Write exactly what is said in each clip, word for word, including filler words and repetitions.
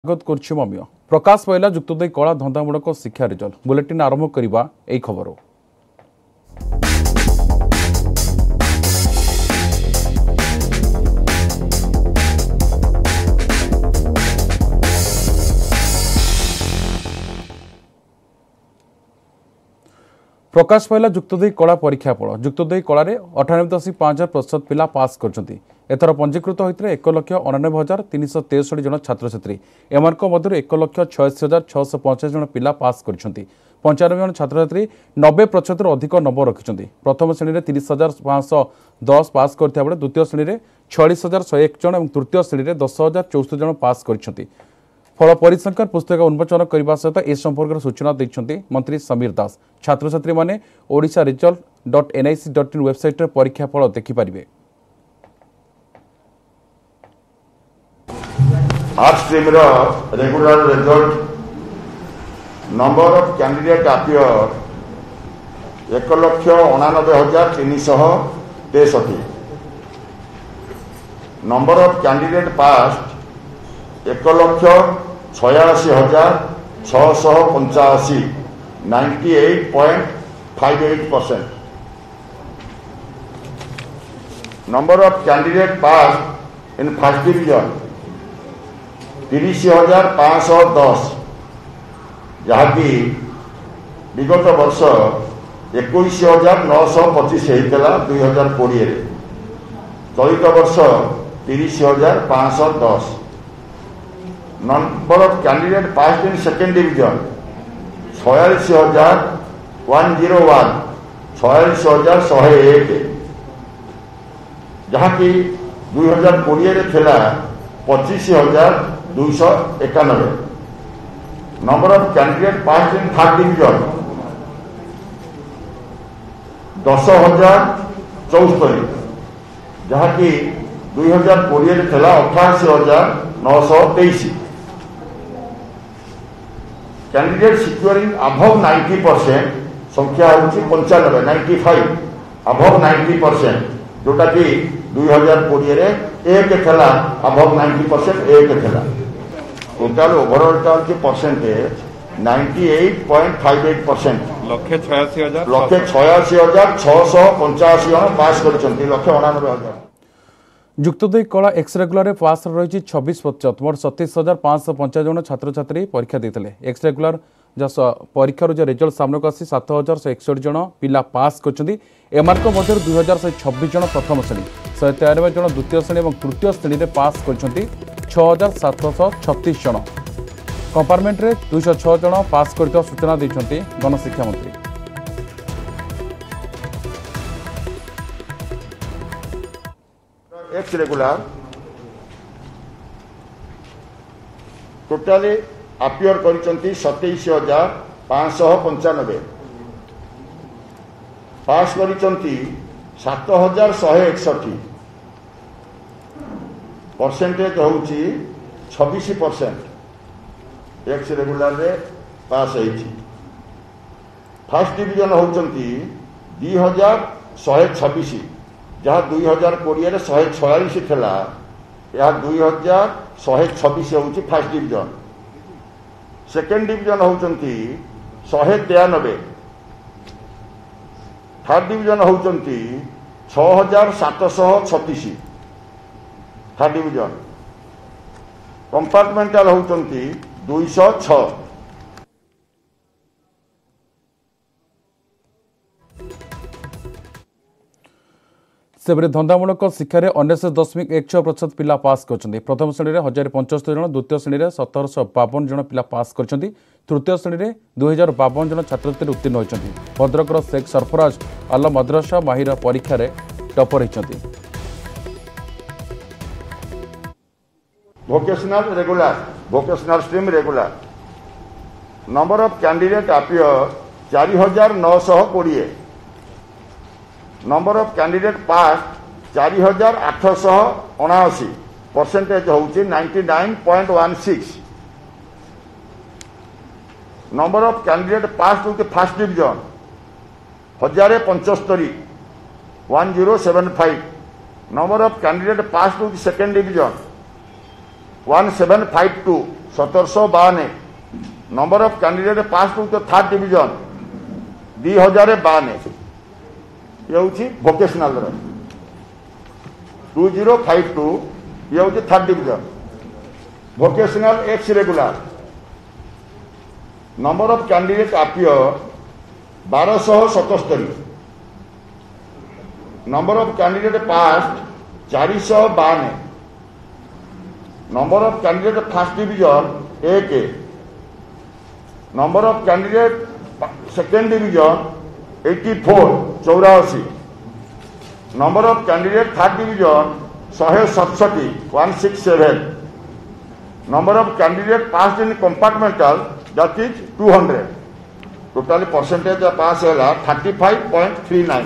स्वागत करछि ममियो प्रकाश पहला जुक्तोदय कला धंदामूलक शिक्षा रिजल्ट बुलेटिन आरंभ करबा एई खबर। प्रकाश पहला जुक्तोदय कला परीक्षा फल जुक्तोदय कलार अठानबे दशमिक पांच प्रतिशत पिला पास कर एथर पंजीकृत होते एक लक्ष अनानबे हजार तीन शह तेसठी जन छात्र छात्री एम मध्य एक लक्ष छयासी हजार छःश पंचाश जन पिला पास कर पंचानबे जन छात्र छात्री नब्बे प्रतिशत अधिक नंबर रखिंट प्रथम श्रेणी में तीस हजार पांच दस पास करता बेले द्वितीय श्रेणी में छयालीस हजार शहे एक जन और तृतीय श्रेणी में दस हजार चौस्तरी जन पास कर फल परिसंख्यान पुस्तक उन्मोचन करने सहित ए संपर्क सूचना देते मंत्री समीर दास। छात्र छात्री माने Odisha result dot NIC dot in website परीक्षा फल देखिपारे। Art stream regular result number of candidate appear एक लक्ष अणानबे हजार तीन शह तेसठी नंबर ऑफ कैंडिडेट पास एक लक्ष छयासी हजार छःश पंचाशी ninety eight point five eight percent number of candidate pass in first division तीस हजार पांच सौ दस जहाँकि विगत वर्ष एक हजार नौश पचिश होता दुई हजार कोड़े चलित वर्ष तीस हजार पांच सौ दस number of candidate pass in second division छयालीस हजार वन जीरो वन छयालीस हजार शहे एक जहाँकि दुई हजार कोड़े पचिश हजार दुईश एकानबे number of candidate pass in third division दस हजार चौस्तरी जहाँकि दुई हजार कोड़े अठाशी हजार नौश तेईस candidate securing above ninety percent संख्या हूँ पंचानबे ninety five above ninety percent जोटा कि दुई हजार कोड़े एक थेला अबव नाइंटी परसेंट एक थेला टोटाल ओवरऑल टा कि percentage ninety eight point five eight percent लक्षे छयासी हजार लक्षे छयासी हजार छःश पंचाशी जन पास कर लक्षे अणानबे हजार। जुक्तोदय कला एक्स रेगुलर पास रही छब्बीस प्रतिशत मोट सतीश हजार पांच सौ पंचाश जन छात्र छात्री परीक्षा देते एक्स रेगुलर परीक्षार जो रिजल्ट सामने को आसी सात हजार शहे एकसठ जन पिला पास कर एमार्क मध्य दुई हजार शहे छब्बीस जन प्रथम श्रेणी शहे तेयानबे जन द्वितीय श्रेणी और तृतीय श्रेणी में पास कर छः हजार सातश छत्तीस जन कंपार्टमेंट में दुईश छः जन पास कर सूचना देते गणशिक्षा मंत्री। एक्स रेगुलर टोटाली अपियर कर सतैश हजार पांच सौ पंचानबे पास कर सात हजार शहे एकसठी परसेंटेज हूँ छब्बीस परसेंट एक्स रेगुलर रे पास है। फर्स्ट डिवीजन होती दुई हजार शहे छब्बीस जहाँ दुई हजार कोड़े शहे छयालीस थेला या दुई हजार शहे छब्बीस हूँ फर्स्ट डिवीजन सेकेंड डिवीजन होती शहे तेयानबे थर्ड डिवीजन होती छः हजार सातश छत्तीस थर्ड डिवीजन कंपार्टमेंटाल होती दुईश छः। सेबरे धंदामूलक शिक्षार अनेश दशमिक एक छह प्रतिशत पिला पास कर प्रथम श्रेणी में हजार पंचस्तरी जन द्वितीय श्रेणी में सतरश बावन जन पिला पास कर तृतीय श्रेणी में दुई हजार बावन जन छात्र छात्री उत्तीर्ण होती भद्रकर शेख सरफराज आल मद्रासा माहिर परीक्षा टपर होती। Vocational regular vocational stream regular number of candidate appear चार हजार नौश कोड़े नंबर ऑफ कैंडिडेट पास चार हजार आठश अणाशी परसेंटेज हूँ ninety nine point one six number of candidate pass to first division हजार पंचस्तरी one zero seven five number of candidate pass to second division one seven five two सतरश बावन number of candidate pass to the third division दुई हजार बावन ये हूँ vocational two zero five two ये हूँ third division vocational ex regular number of candidate appear बारश सतस्तरी नंबर ऑफ कैंडिडेट पास चारिश बावन number of candidate first division एक number of candidate second division eighty four चौरासी number of candidate third division शहे सतसठी one six seven number of candidate pass in compartmental that is two hundred totally percentage pass है thirty five point three nine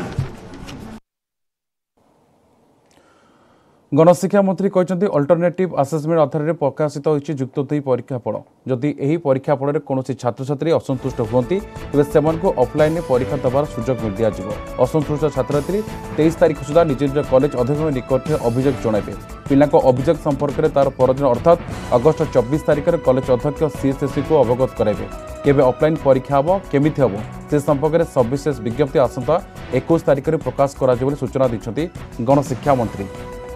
गणशिक्षा मंत्री कहते alternative assessment आधार में प्रकाशित होती जुक्त दुई परीक्षा फल जदि यही परीक्षा फल कौन छात्र छात्री असंतुष्ट होती तेज से ऑफलाइन परीक्षा देवार सुजोग मिल दिज्व असंतुष्ट छात्र छात्री तेईस तारीख सुधा निज निज कॉलेज अध्यक्ष निकट में अभियोग जनइबे पिला अभियोग संपर्क में तार परदिन अर्थात अगस्ट चौबीस तारीख में कॉलेज अध्यक्ष सीएसएससी को अवगत कराइबे केबे ऑफलाइन परीक्षा हम केमिति हम से संपर्क में सविशेष विज्ञप्ति आसंता इक्कीस तारीख में प्रकाश करा सूचना दी गणशिक्षा मंत्री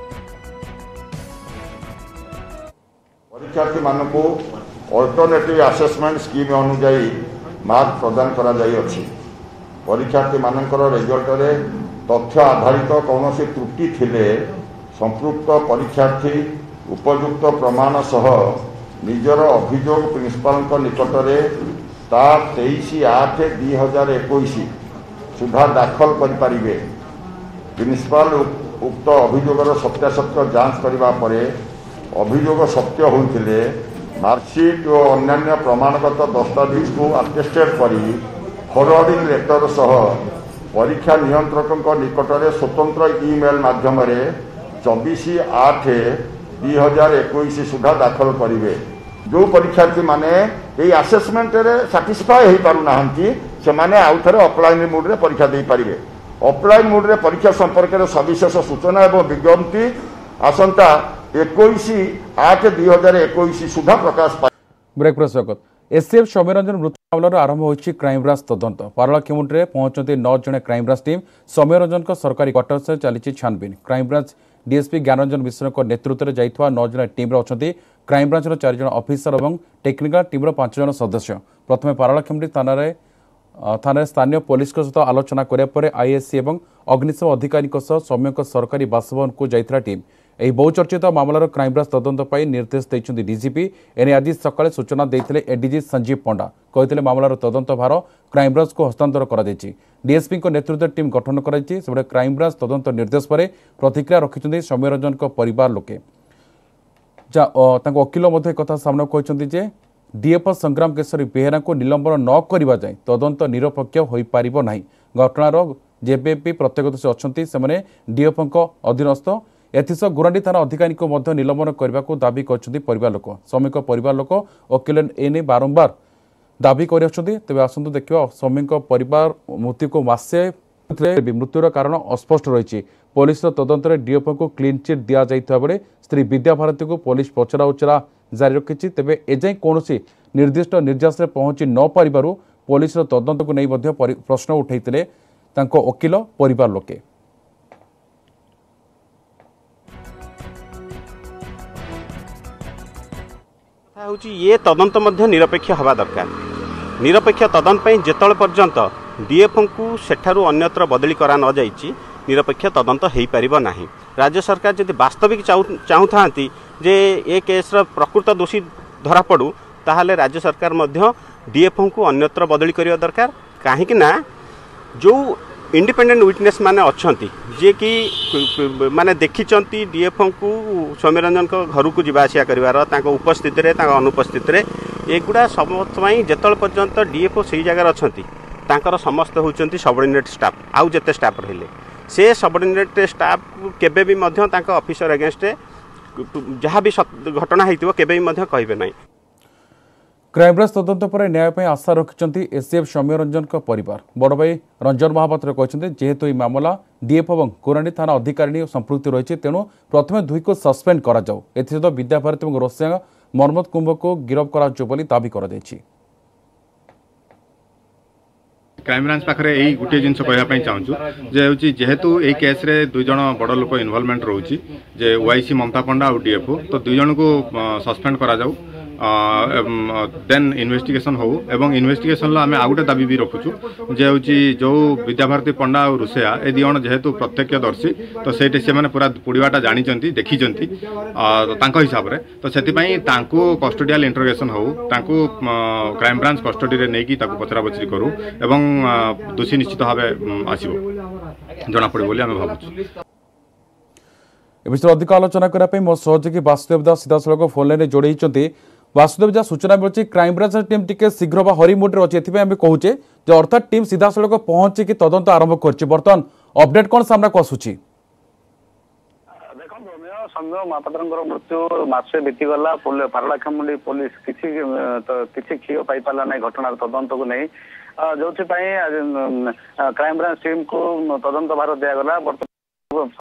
परीक्षार्थी मान को अल्टरनेटिव आसेसमेंट स्कीम अनुजाई मार्क प्रदान करा जाई अछि परीक्षार्थी मानकर रिजल्ट रे तथ्य आधारित कौन त्रुटि थिले संपृक्त परीक्षार्थी उपयुक्त प्रमाण सह निजर अभियोग प्रिंसिपाल निकट में ता तेईस आठ दुई हजार एक सुधा दाखल करें प्रिंसिपाल उक्त अभियोगर सत्यासत्य जांच करबा परे अभियोग सत्य होते मार्कशीट और अन्य प्रमाणगत दस्तावेज को अटेस्टेड करी फॉरवर्डिंग लेटर सह परीक्षा नियंत्रक निकट में स्वतंत्र ईमेल माध्यम चौबीस आठ दुई हजार एक सुधा दाखल करेंगे जो परीक्षार्थी माने ये आसेसमेंट साटिस्फाई हो पारना से आउ थे ऑफलाइन मोड में परीक्षा दे पारे ऑफलाइन मोड में परीक्षा संपर्क में सविशेष सूचना और विज्ञप्ति आसंता इक्कीस आठ दुई हजार एक सुधा प्रकाश पाए ब्रेक पर स्वागत एससीएफ सौम्य रंजन मृत्यु मामलार आरंभ होती क्राइमब्रांच तदंत पारलाखेमुंडी पहुंचती नौ जन क्राइमब्रांच टीम सौम्य रंजन सरकारी क्वार्टर से चली छानबीन क्राइमब्रांच डीएसपी ज्ञानरंजन मिश्र नेतृत्व में जाइए नौ जन टीम अच्छा क्राइमब्रांचर चार जन अफिसर और टेक्निकाल टीम पांच जन सदस्य प्रथम पारलाखेमुंडी थाना थाना स्थानीय पुलिस सहित आलोचना कराया आईएससी और अग्निशम अधिकारी सौम्य सरकारी बासभवन को जाइथिला टीम यह बहुचर्चित मामलार क्राइमब्रांच तदंत पर निर्देश देते डीजीपी एने आज सकाଳେ सूचना देते एडीजी संजीव पंडा कहते मामलार तदंत भार क्राइमब्रांच को हस्तांतर कर डीएसपी नेतृत्व टीम गठन कर क्राइमब्रांच तदंत निर्देश पर प्रतिक्रिया रखिंट सौम्य रंजन परिवार लोके वकिल कथा सामना कहते डीएफ संग्राम केशरी बेहेरा को निलंबन न करने जाए तदंत निरपेक्ष हो पार ना घटनार जेबे भी प्रत्यक्षदर्शी अच्छा से डीएफ अधीनस्थ एथिस गुरांडी थाना अधिकारी को मध्य निलंबन करने को दाबी कर परिवार लोक सौम्य परिवार लोक वकिल एने बारंबार दाबी कर तेज आसतु देखा सौम्य परिवार मृत्यु को मसे मृत्युर कारण अस्पष्ट रही पुलिस तदंत डीएफ को क्लीन चिट दि जाता बेले स्त्री विद्याभारती को पुलिस पचरा उचरा जारी रखी तेज एजाए कौन निर्दिष्ट निर्यास पहुंची न पारू पुलिस तदंत को नहीं प्रश्न उठाई वकिल परिवार लोके ये तदंत मध्य निरपेक्ष हवा दरकार निरपेक्ष तदंत जेतल पर्यंत डीएफ को सेठारु अन्यत्र बदली करा न जाइछि निरपेक्ष तदंत हो पारिबो नाही राज्य सरकार जदि वास्तविक चाहूथांती जे ए केस प्रकृत दोषी धरा पड़ू ताहले राज्य सरकार मध्य डीएफ को अन्यत्र बदली करिया दरकार काहेकि ना जो इंडिपेंडेंट विटनेस माने अच्छी जे कि माने देखिचंती डीएफ को सौम्य रंजन घर को जीवा आसिया करिवार तांको उपस्थिति रे तांको अनुपस्थिति रे एगुड़ा समस्त जेतल पर्यंत डीएफ सही जगह अच्छी तांकर समस्त होचंती सबऑर्डिनेट स्टाफ आउ जेते स्टाफ रहिले से सबऑर्डिनेट स्टाफ केबे भी मध्य तांको ऑफिसर अगेंस्ट जहाँ भी घटना होइतिबो केबे भी मध्य कहबे नाही क्राइमब्रांच तदंत पर न्याय पर आशा रखिंट एसीएफ सौम्य रंजन परिवार बड़ भाई रंजन महापात्र कहते जेहेतु यह मामला डीएफ और कोराणी थाना अधिकारी संपृक्ति रही तेणु प्रथम दुई को सस्पेंड करा जाऊ एसत विद्याभारती और रोसिया मर्मत कुंभ को गिरफ्त करा दाबी कर क्राइमब्रांच पाखे यही गोटे जिन कहवाई चाहूँ जे जेहेतु यही केस रे दुई जन बड़ लोक इनवॉल्वमेंट रोचे जे ओआईसी ममता पंडा और डीएफओ तो दुई जन को सस्पेंड करा जाऊ देन इन्वेस्टिगेशन हो एवं इन्वेस्टिगेशन आम आउ गोटे दाबी भी रखुचु जे हूँ जो विद्याभारती पंडा और रुषिया ए दी जन जेहेतु प्रत्यक्षदर्शी तो से से पूरा पुड़ाटा जानी देखी हिसाब से तो से कस्टोडियल इंटरोगेशन हो क्राइमब्रांच कस्टडी नहीं कि पचरा पचरी करूँ एवं दोषी निश्चित भाव आसो जना पड़े बोली आम भावुँ ए विषय अधिक आलोचना करने मो सहयोगी वासुदेव दास सीधा सड़क फोन लाइन जोड़े वासुदेव जहाँ सूचना मिली क्राइमब्रांच टीम टी शीघ्र बा हरी मोड अच्छे आम कहूचे अर्थात टीम सीधा सड़क पहुंची तदंत आरंभ कर बर्तमान अपडेट कौन सामना को आसूची सौम्य महापात्र मृत्यु मासे बीतीगला पारलाखेमुंडी पुलिस किसी किसी क्षीय पाई पारा ना घटनार तदंत को नहीं जो क्राइमब्रांच टीम को तदंत भार दिगला बर्तमान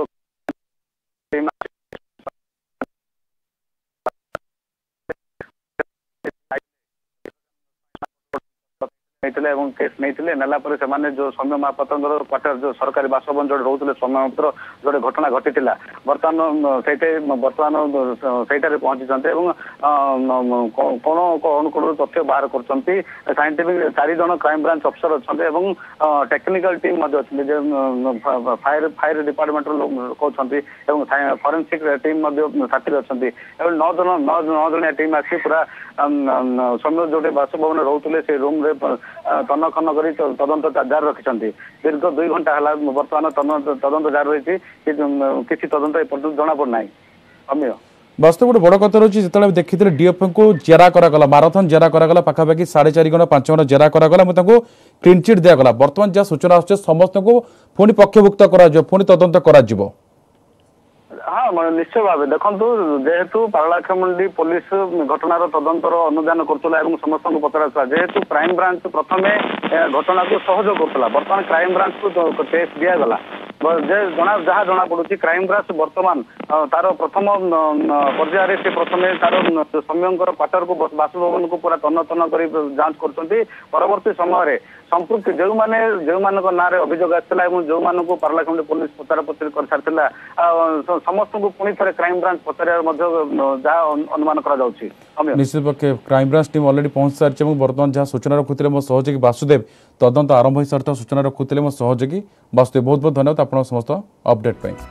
केस नहीं नेला जो सौम्य महापात्र क्वार्टर जो सरकारी बासभवन जो रोते सौम्य महापात्र जो घटना घटी बर्तमान से बर्तमान से पहुंची कौन अनुकूल तथ्य बाहर कर साइंटिफिक चार जन क्राइमब्रांच अफसर अच्छा technical team fire fire department लोक अच्छा फरेन्सिक टीम साथी अच्छा नौ जन नौ नौ जनिया टीम आसी पूरा सौम्य जो बासभवन रोते से रूम तन खन कर तदंत जारी रखिंट दीर्घ दुई घंटा है बर्तमान तदंत जारी रही किसी तदंत एपर्तंत जना पड़ना अमीय वास्तव गोटे बड़ कथा रही जो देखी डीएफ को जेरा करागला माराथन जेरा करागला पाखापाखि साढ़े चार घंटा पांच घंटा जेरा करागला क्लीन चिट दिगला बर्तमान जहाँ सूचना आस समस्त को पुणी पक्षभुक्त कर तदंत कर हाँ निश्चय भाव देखु जेहेतु पारलाखेमुंडी पुलिस घटनार तदंतर अनुधान करुला समस्त को पचरा जेहेतु क्राइमब्रांच प्रथम घटना को सहयोग करुला बर्तमान क्राइमब्रांच को टेस्ट दिगला जना जहाँ जना पड़ी क्राइमब्रांच बर्तमान तार प्रथम पर्यायर से प्रथम तार सौम्य क्वार्टर को बासभवन को पूरा तन्न तन्न कर जांच कर परवर्ती समय संपृक्ति जो मैंने जो मान ना अभियोग आसाला जो मान को पारलाखेमुंडी पुलिस पचरा पचरी कर सारी समस्त को पुणी थे क्राइमब्रांच पचार जहाँ अनुमान कर निश्चित पक्षे क्राइमब्रांच टीम अलरेडी पहुंच सारी बर्तमान जहाँ सूचना रखुते मो सहयोगी वासुदेव तदंत आरंभ हो सारी सूचना रखुते मो सहयोगी वासुदेव बहुत बहुत धन्यवाद आप समस्त अपडेट पाई।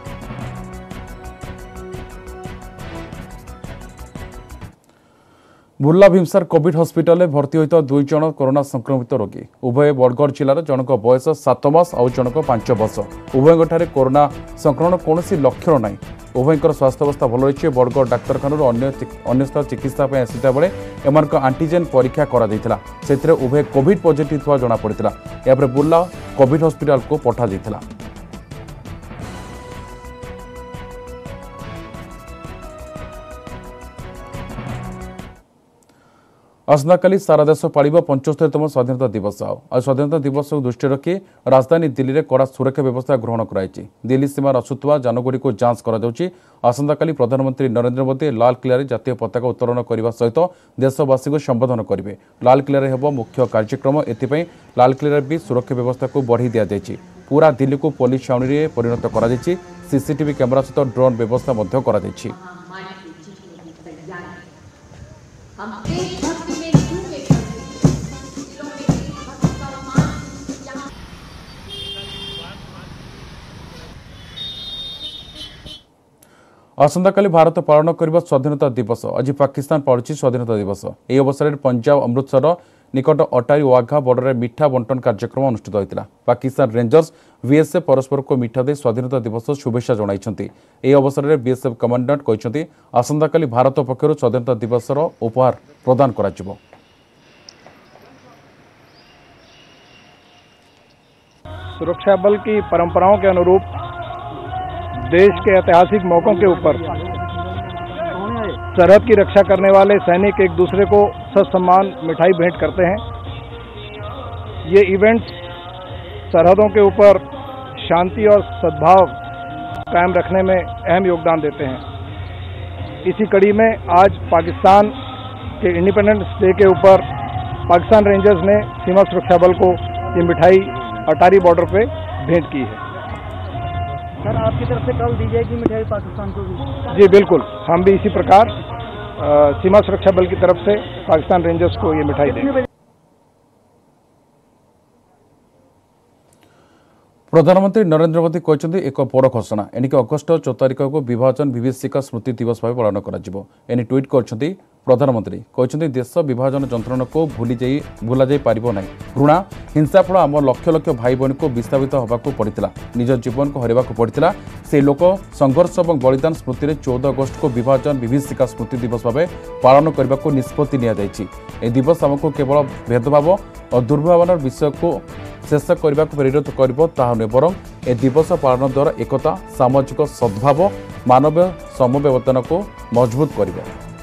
बुर्ला भीमसार कोविड हस्पिटाल में भर्ती होता दुई जन कोरोना संक्रमित रोगी उभय बरगढ़ जिलार जनक बयस सात मास और जनक पांच वर्ष उभय कोरोना संक्रमण कौन लक्षण ना उभयर स्वास्थ्य अवस्था भल रही बरगढ़ डाक्तखाना अन्य चिकित्सा आसता बेले एम आंटीजेन परीक्षा कर उभय कोविड पॉजिटिव जमापड़ा यापर बुर्ला कोविड हस्पिटाल को पठा जाइथिला। आसंताकाली सारा देश पालिब पंचस्तरीतम स्वाधीनता दिवस आ स्वाधीनता दिवस को दृष्टि रखी राजधानी दिल्ली में कड़ा सुरक्षा व्यवस्था ग्रहण कराई दिल्ली सीमार आसुवा जानगुड़ी को जांच कर आसंताकाली प्रधानमंत्री नरेंद्र मोदी लाल किला जातीय पताका उत्तोलन करने सहित देशवासी को संबोधन करेंगे। लाल किला होब मुख्य कार्यक्रम एथपाई लाल किला भी सुरक्षा व्यवस्था को बढ़ी दि जाएगी। पूरा दिल्ली को पुलिस छाउनी में परिणत कर सीसीटीवी कैमेरा सहित ड्रोन व्यवस्था कर आसंताकाली भारत पालन करबा स्वाधीनता दिवस आज पाकिस्तान पालुची स्वाधीनता दिवस यह अवसर में पंजाब अमृतसर निकट अटारी वाघा बॉर्डर में मिठा बंटन कार्यक्रम अनुष्ठित होता। पाकिस्तान रेंजर्स बीएसएफ परस्पर को मिठा दे स्वाधीनता दिवस शुभेच्छा जणाइछन्ति। यह अवसर में बीएसएफ कमांडेंट कहते आसंताकाली भारत पक्षर स्वाधीनता दिवस उपहार प्रदान कराजिबो। सुरक्षा बल की परंपराओं के अनुरूप देश के ऐतिहासिक मौकों के ऊपर सरहद की रक्षा करने वाले सैनिक एक दूसरे को ससम्मान मिठाई भेंट करते हैं। ये इवेंट्स सरहदों के ऊपर शांति और सद्भाव कायम रखने में अहम योगदान देते हैं। इसी कड़ी में आज पाकिस्तान के इंडिपेंडेंस डे के ऊपर पाकिस्तान रेंजर्स ने सीमा सुरक्षा बल को ये मिठाई अटारी बॉर्डर पे भेंट की है। सर, आपकी तरफ से कल दी जाएगी मिठाई पाकिस्तान को भी? जी बिल्कुल, हम भी इसी प्रकार आ, सीमा सुरक्षा बल की तरफ से पाकिस्तान रेंजर्स को ये मिठाई देंगे। प्रधानमंत्री नरेंद्र मोदी कहते एक बड़ घोषणा एणिक अगस्ट चौदह तारिख को विभाजन विभीषिका स्मृति दिवस भाव पालन कर ट्वीट कर प्रधानमंत्री कहते देश विभाजन जंत्रणा को भूली जाई भूला जाई पारिबो नहीं। घृणा हिंसा फल आम लक्ष लक्ष भाई बहन को विस्थापित होगाकू पड़ता, निज जीवन को हरवाक पड़ता। से लोक संघर्ष और बलिदान स्मृति में चौदह अगस्ट को विभाजन विभीषिका स्मृति दिवस भाव पालन करने को निष्पत्ति नि दिवस आमको केवल भेदभाव और दुर्भावनार विषय को शेष करने को प्रेरित कर बर ए दिवस पालन द्वारा एकता सामाजिक सद्भाव मानवीय समव्यवधान को मजबूत कर।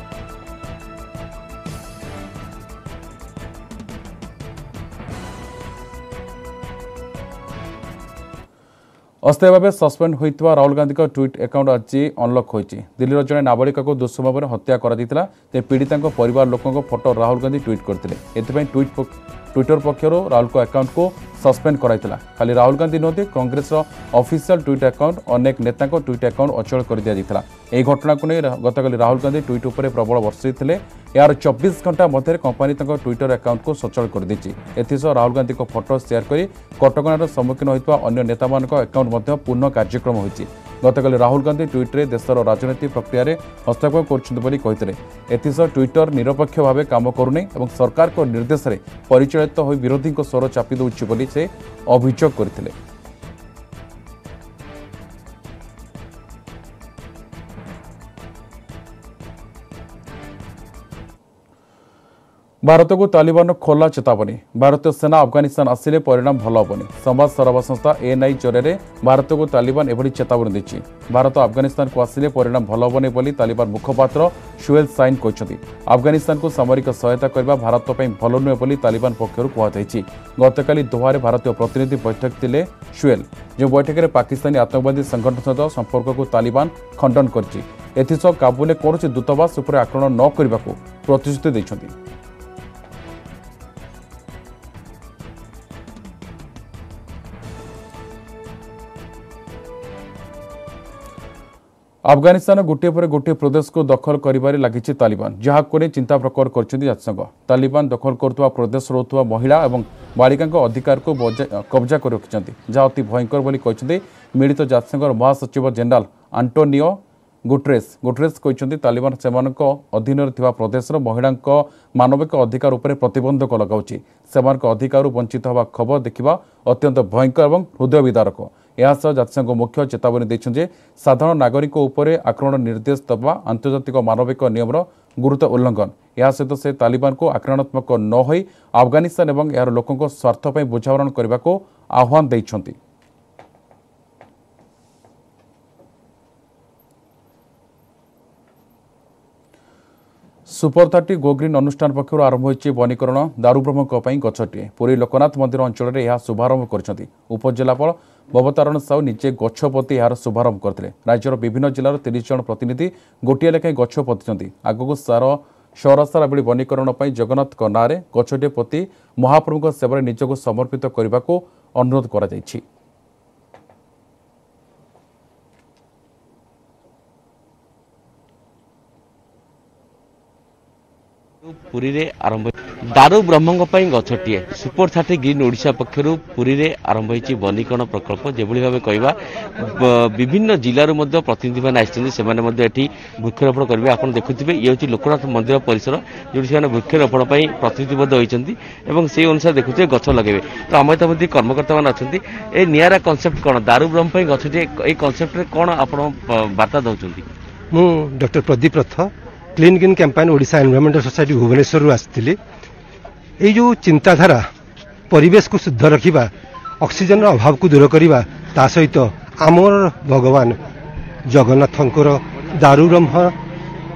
अस्थायी भाव सस्पेंड होता राहुल गांधी का ट्वीट अकाउंट आज अनलक होती। दिल्लीर जड़े नाबालिका को दुष्म भाव हत्या कर पीड़िता परिवार लोकों फोटो राहुल गांधी ट्वीट करते। एथपाई ट्वीट ट्विटर पक्षर राहुल को अकाउंट को सस्पेंड कराइला। खाली राहुल गांधी नुहति कांग्रेस ऑफिशियल ट्वीट अकाउंट अनेक नेता ट्वीट अकाउंट अचल कर दिया। यह घटना को नहीं गतकाली राहुल गांधी ट्वीट उपर प्रबल वर्षी थे। यार चौबीस घंटा मध्य कंपनी ट्विटर अकाउंट को सचल कर दी। एसह राहुल गांधी को फोटो शेयर कर कटकणार सम्मुखीन होता अन्य नेता अकाउंट पूर्ण कार्यक्रम होती। गतकाली राहुल गांधी ट्विट्रे देशर राजनीति प्रक्रिया में हस्तक्षेप करते। ट्विटर निरपेक्ष भाव काम करूनी और सरकार को निर्देश में परिचालित हो विरोधी स्वर चापी दूची बोली से अभियोग करते। भारत को तालिबान खोला चेतावनी। भारतीय सेना अफगानिस्तान आसिले परिणाम भल हेनी। समाज सेवा संस्था एएनआई जरिए भारत को तालिबान एभली चेतावनी देछि। भारत अफगानिस्तान को आसिले परिणाम भल हेनी बोली तालिबान मुखपात्र शुएल साइन कहते। अफगानिस्तान को सामरिक सहायता करने भारत पर भल नुहे बोली तालिबान पक्षर कहुई। गतकाली दोहा भारतीय प्रतिनिधि बैठक थे शुएल, जो बैठक में पाकिस्तानी आतंकवादी संगठन सहित संपर्क को तालिबान खंडन कर काबुल कौन दूतावास उपर आक्रमण न करने को प्रतिश्रुति देते। अफगानिस्तान गोटे पर गोटे प्रदेश को दखल कर लगी तालिबान, जहाँ को चिंता प्रकट कर जातिसंघ। तालिबान दखल करुवा प्रदेश रोकुवा महिला और बालिका अधिकार को कब्जा कर रखिंट, जहाँ अति भयंकर बोली कहते मिलित जातिसंघ महासचिव जनरल आंटोनियो गुटरेस। गुटरेस कहते तालिबान से अधीन प्रदेश महिला मानविक अधिकार उपर प्रतिबंधक लगाउछि। सेमानक अधिकार वंचित होगा खबर देखा अत्यंत भयंकर और हृदय विदारक। यासह जातिसंघ मुख्य चेतावनी देते साधारण नागरिक उपर आक्रमण निर्देश दबा आंतर्जातिक मानविक नियम गुरुत्व उल्लंघन। या सहित से तालिबान को आक्रामणात्मक न हो अफगानिस्तान और यार लोकों स्वार्थ बुझामरण करने को आह्वान देइछन्ति। सुपर थर्टी गो ग्रीन अनुष्ठान पक्षर आरंभ होइछि वनीकरण दारुब्रह्म गछटिए। पुरी लोकनाथ मंदिर अंचल में यह शुभारंभ कर उपजिलापाल बबतारण साहू निजे गछ पोती यार शुभारंभ करते। राज्यर विभिन्न जिलार तीस जन प्रतिनिधि गोटे लेखाएं गछ पोति। आगक सार सहरासार बेली वनीकरण जगन्नाथ नाँ गछटे पोती महाप्रभु सेवार निजक समर्पित करने को अनुरोध कर। पुरी रे आरंभ दारू ब्रह्मंग गछटिए सुपर थर्टी ग्रीन ओडिशा पक्षर पुरी रे आरंभ होइछि वनीकरण प्रकल्प। जेभली भाबे कहबा विभिन्न जिल्लार मध्य प्रतिनिधि मान आइछन्ति, सेमाने मध्य एठी वृक्षरोपण करबे। आपण देखुथिबे ये होछि लोकनाथ मंदिर परिसर, जोठी सेमाने वृक्षरोपण पई प्रतिनिधिबद्ध होइछन्ति एवं सेही अनुसार देखुथिबे गछ लगेबे। तो आम मध्य कर्मकर्ता मान अछन्ति। ए नियारा कन्सेप्ट कोन दारू ब्रह्म पई गछटिए ए कन्सेप्ट रे कोन आपण वार्ता दउछन्ति? मु doctor Pradeep Rath clean green campaign Odisha environmental society Bhubaneswar आसती। ये जो चिंताधारा परिवेश को शुद्ध रखा ऑक्सीजन अभाव को दूर करवा ता सहित आमर भगवान जगन्नाथंकर दारू ब्रह्म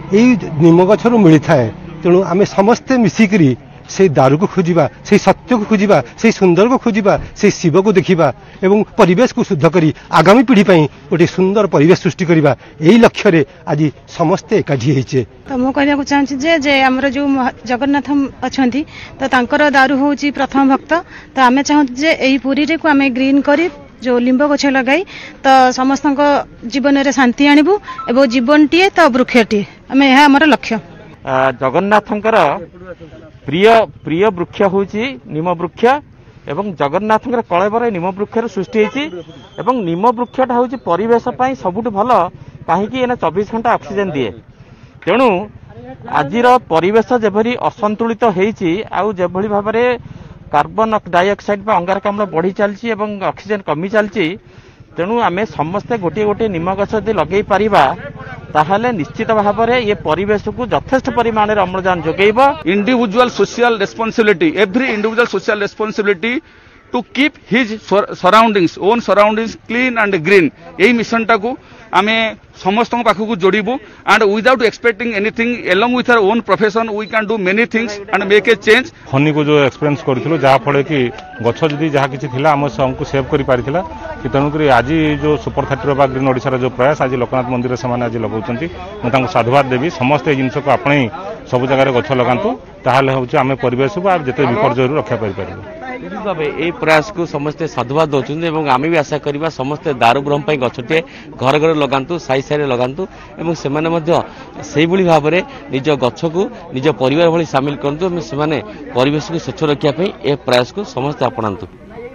यही निम गछरू मिलता है। तेणु आम समस्ते मिसिकी से दारू को खोजा, से सत्य को खोजा, से सुंदर को खोजा, से शिव को देखा एवं परिवेश को शुद्ध करी आगामी पीढ़ी गोटे सुंदर परिवेश सृष्टि करवा यही लक्ष्य रे आज समस्ते एकाठी होइछे। तो मु कहना चाहूँ जे जे आमर जो जगन्नाथ अच्छा तो तांकर दारू हूँ प्रथम भक्त। तो आम चाहूँ जे यही पुरी को आम ग्रीन करी जो लिंब गछ लगाई तो समस्त जीवन में शांति आणबू एवं जीवन टीए तो वृक्षटीए आम यह आमर लक्ष्य। जगन्नाथंकर प्रिय प्रिय वृक्ष होची निम वृक्ष एवं जगन्नाथंकर कलेबर निम वृक्ष सृष्टि होती एवं निम वृक्षटा हूँ परिवेश सबुठ भल कहीं चौबीस घंटा ऑक्सीजन दिए। तेणु आजिर परिवेश जेभली असंतुलित होती आउ जेभली भाव में कार्बन डाइऑक्साइड अंगारकाम्ल बढ़ी चलती एवं ऑक्सीजन कमी चलती। तेणु आम समस्ते गोटे गोटे निम गछ यदि लगे पारिबा ताहले निश्चित भाव में ये परिवेश को यथेष्ट परिमाण में अम्लजान जोगेब। Individual social responsibility every individual social responsibility to keep his surroundings own surroundings clean and green यही मिशन टाकू आम समस्त पाखक जोड़बू and without expecting anything along with our own profession we can do many things and make a change. फनी को जो experience करूँ जहाँ फल कि गछ जदि जहाँ किसी थिला आम हमको सेव कर पारिथिला कि तेणुक आज जो सुपर थर्टी बा ग्रीन ओडिशार जो प्रयास आज लोकनाथ मंदिर से आज लगाउछंती मुझे साधुवाद देवी समस्त जिनस को आपणे सब जगह गछ लगातु ताहले होची आमे परिवेश को आप जते विपर्यय रक्षा कर पारिबो। ए प्रयास को समस्ते साधुवाद दौरान आम भी आशा करवा समस्ते दारू ब्रह्म गछटे घर घर लगातु साई साई लगातु से भाव में निज गछ को निज परिवार भली सामिल करूँ से परिवेश को स्वच्छ रखापी ए प्रयास को समस्ते अपनातु।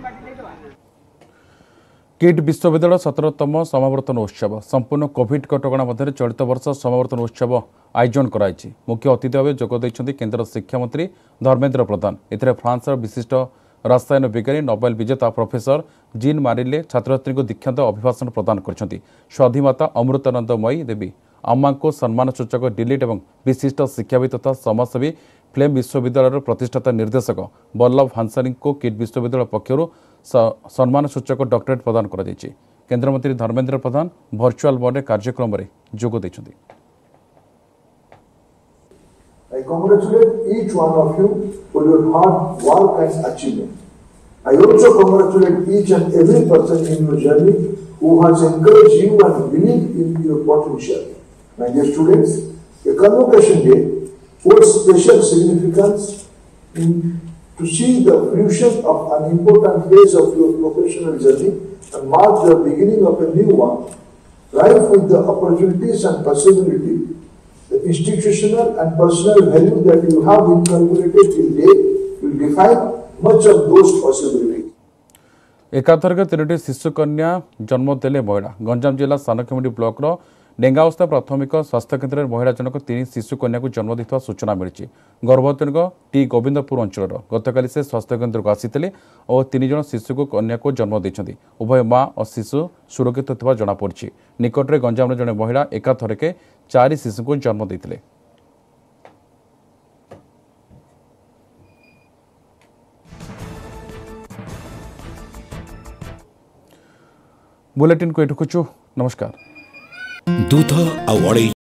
किट विश्वविद्यालय सतरतम समावर्तन उत्सव संपूर्ण कोविड कटकणा मध्य चलित वर्ष समावर्तन उत्सव आयोजन कराई। मुख्य अतिथि भाव जोगद केन्द्र शिक्षा मंत्री धर्मेन्द्र प्रधान। एथिरे फ्रांसर विशिष्ट रसायन विज्ञानी नोबेल विजेता प्रोफेसर जीन मारिले छात्र छात्री को दीक्षांत अभिभाषण प्रदान करछंती। स्वाधीमाता अमृतानंदमयी देवी अम्मा को सम्मान सूचक डिलीट एवं विशिष्ट शिक्षाविद तथा समाजसेवी फ्लेम विश्वविद्यालय प्रतिष्ठाता निर्देशक बल्लभ हांसानी को किट विश्वविद्यालय पक्षर सम्मान सूचक डॉक्टरेट प्रदान कर केन्द्रमंत्री धर्मेन्द्र प्रधान भर्चुआल मोड कार्यक्रम में जोग देछंती। I congratulate each one of you for your hard work and achievement. I also congratulate each and every person in your journey who has encouraged you and believed in your potential. My dear students, a convocation day holds special significance in, to see the fruition of an important phase of your professional journey and mark the beginning of a new one, rife with the opportunities and possibilities. The institutional and personal value that you have inculcated till date will define much of those possibilities. एकाथरक तीनोटी शिशुकन्या जन्म देले महिला। गंजाम जिला सानखिमुंडी block रो डेंगावस्था प्राथमिक स्वास्थ्य केन्द्र में महिला जनक तीन शिशुकन्या को जन्म देता सूचना मिली। गर्भवती टी गोविंदपुर अंचल गतकाली से स्वास्थ्य केन्द्र को आसी और तीन जन शिशु को कन्या को जन्म देते। उभय माँ और शिशु सुरक्षित होता जमापड़ी। निकटरे गंजाम जड़े महिला एकाथरके चारि शिशु को जन्म देते। बुलेटिन को एठुकुचु। नमस्कार। दूध आ